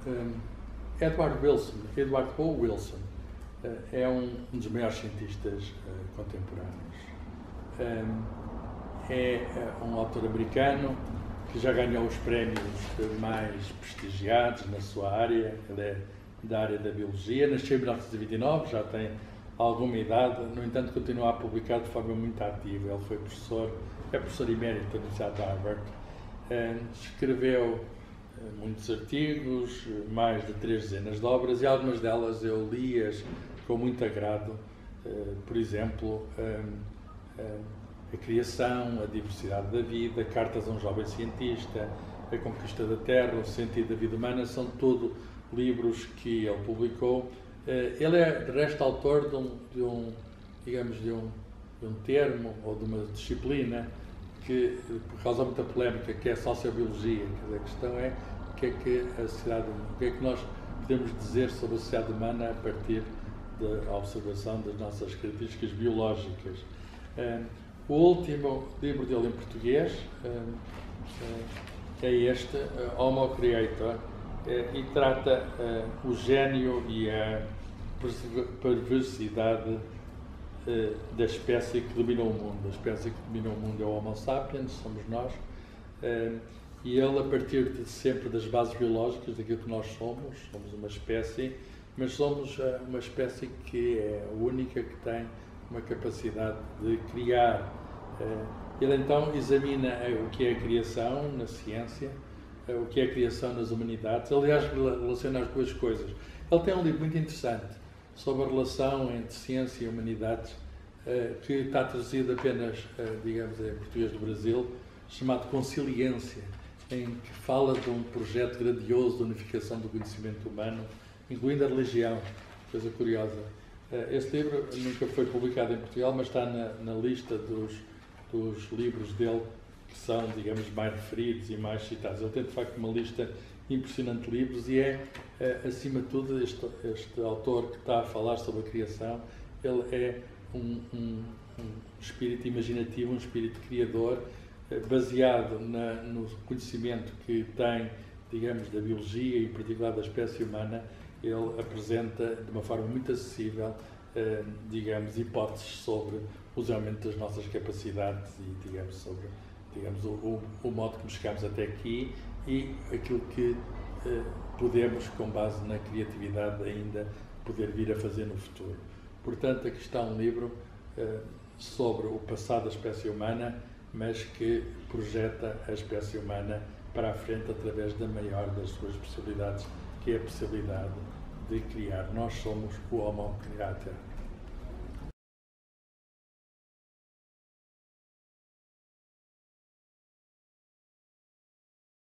Um, Edward O. Wilson é um dos maiores cientistas contemporâneos. É um autor americano que já ganhou os prémios mais prestigiados na sua área. Ele é da área da biologia, nasceu em 1929, já tem alguma idade, no entanto continua a publicar de forma muito ativa. Ele foi é professor emérito da Universidade de Harvard. Escreveu muitos artigos, mais de 3 dezenas de obras, e algumas delas eu li-as com muito agrado. Por exemplo, A Criação, A Diversidade da Vida, Cartas a um Jovem Cientista, A Conquista da Terra, O Sentido da Vida Humana, são tudo livros que ele publicou. Ele é, de resto, autor de um termo ou de uma disciplina que causa muita polémica, que é a sociobiologia. A questão é o que é que nós podemos dizer sobre a sociedade humana a partir da observação das nossas características biológicas. O último livro dele em português é este, Homo Creator, e trata o gênio e a perversidade da espécie que domina o mundo. A espécie que domina o mundo é o Homo sapiens, somos nós, e ele, a partir de sempre das bases biológicas, daquilo que nós somos uma espécie, mas somos uma espécie que é a única que tem uma capacidade de criar. Ele então examina o que é a criação na ciência, o que é a criação nas humanidades. Aliás, relaciona as duas coisas. Ele tem um livro muito interessante sobre a relação entre ciência e humanidades, que está traduzido apenas, digamos, em português do Brasil, chamado Consiliência, em que fala de um projeto grandioso de unificação do conhecimento humano, incluindo a religião. Coisa curiosa. Este livro nunca foi publicado em Portugal, mas está na lista dos livros dele que são, digamos, mais referidos e mais citados. Ele tem, de facto, uma lista impressionante de livros e acima de tudo, este autor que está a falar sobre a criação, ele é um espírito imaginativo, um espírito criador, baseado no conhecimento que tem, digamos, da biologia e, em particular, da espécie humana. Ele apresenta, de uma forma muito acessível, digamos, hipóteses sobre o desenvolvimento das nossas capacidades e, digamos, sobre o modo como chegamos até aqui e aquilo que podemos, com base na criatividade, ainda poder vir a fazer no futuro. Portanto, aqui está um livro sobre o passado da espécie humana, mas que projeta a espécie humana para a frente através da maior das suas possibilidades, que é a possibilidade de criar. Nós somos o Homo Creator.